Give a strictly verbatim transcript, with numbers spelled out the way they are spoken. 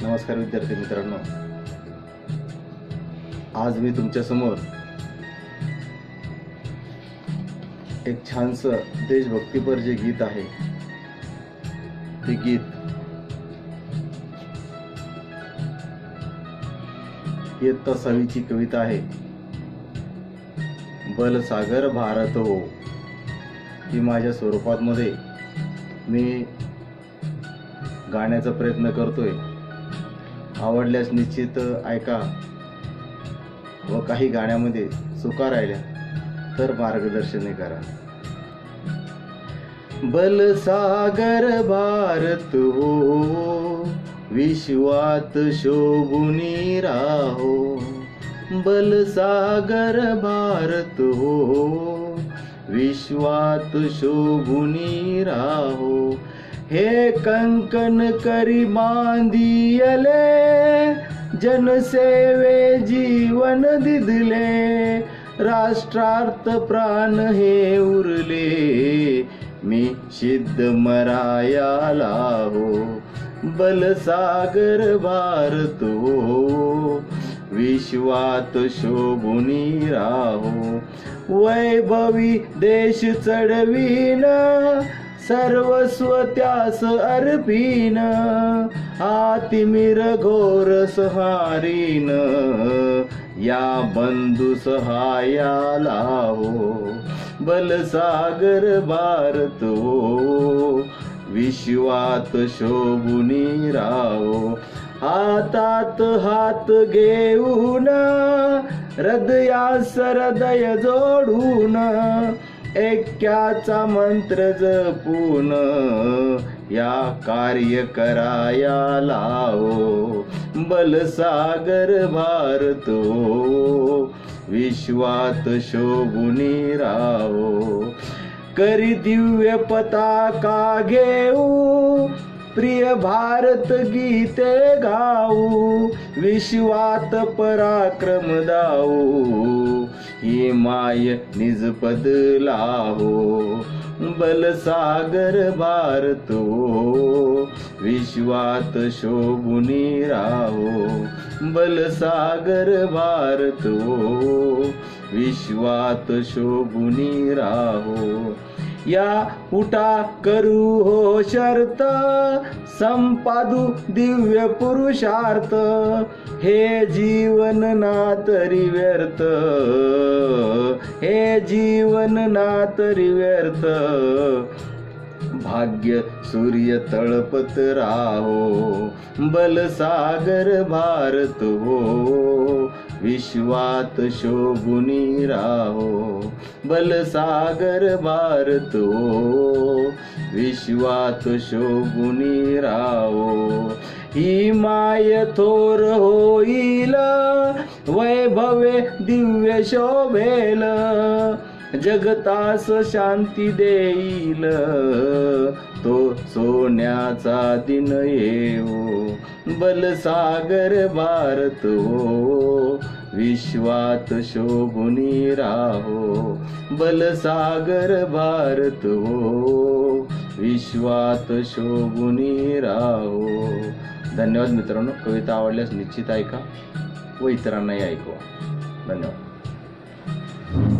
नमस्कार विद्यार्थी मित्रांनो, आज मी तुमच्या समोर एक छानसं देशभक्तीपर जे गीत आहे ते गीत इयत्ता सहावीची कविता आहे. बलसागर भारत हो ही माझ्या स्वरूपात मध्ये मी गाण्याचा प्रयत्न करतोय. आवडल्यास निश्चित ऐका व काही गाण्यामध्ये चुका राहिल्या तर मार्गदर्शन करा. बलसागर भारत हो विश्वात शोभुनी राहो. बलसागर भारत हो विश्वात शोभुनी राहो. हे कंकण करी बांधियले जनसेवे जीवन दिदले. राष्ट्रार्थ प्राण हे उरले मी सिद्ध मरायाला हो. बलसागर भारत हो विश्वात शोभुनी राहो. वैभवी देश चढवीन सर्वस्व त्यास अर्पीन. आतिमिर घोर सहारीन या बंधु सहायाला हो. बलसागर भारत हो विश्वात शोभुनी राहो. हातात हात घेऊन हृदयास हृदय जोडून ऐक्याचा मंत्र जपून या कार्य करायाला हो. बलसागर भारत हो विश्वात शोभुनी राहो. करी दिव्य पताका घेऊ प्रिय भारत गीते गाऊ. विश्वात पराक्रम दाऊ ही माय निजपद लाहो. बलसागर भारत हो विश्वात शोभुनी राहो. बलसागर भारत हो विश्वात शोभुनी राहो. या उठा करू हो शर्त संपादू दिव्य पुरुषार्थ. हे जीवन ना तरी व्यर्थ हे जीवन ना तरी व्यर्थ. भाग्य सूर्य तळपत राहो. बलसागर भारत हो विश्वात शोभुनी राहो. बलसागर भारत हो विश्वात शोभुनी राहो. ही माय थोर होईल वैभवे दिव्य शोभेल. जगतास शांती देईल तो सोन्याचा दिन येऊ. बलसागर भारत हो विश्वात शोभुनी राहो. बलसागर भारत हो विश्वात शोभुनी राहो. धन्यवाद मित्रांनो. कविता आवडल्यास निश्चित ऐका व इतरांनाही ऐकवा. धन्यवाद.